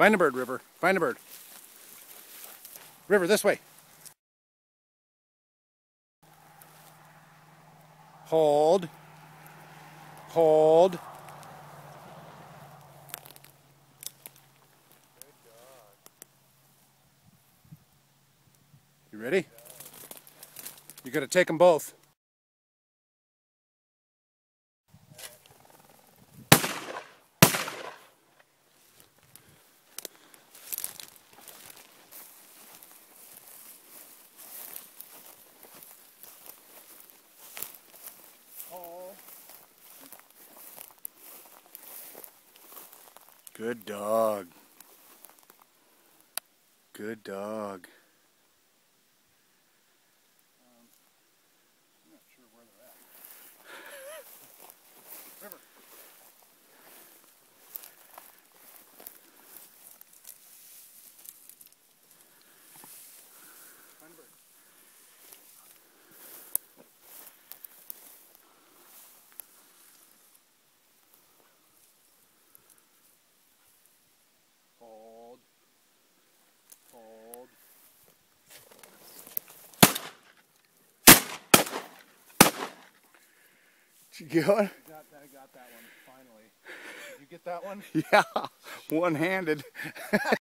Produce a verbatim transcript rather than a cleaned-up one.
Find a bird, River. Find a bird. River, this way. Hold. Hold. You ready? You gotta take them both. Good dog. Good dog. Um, I'm not sure where they're at. River. Find a bird. Hold. Hold. Did you get one? I got that, I got that one, finally. Did you get that one? Yeah, one-handed.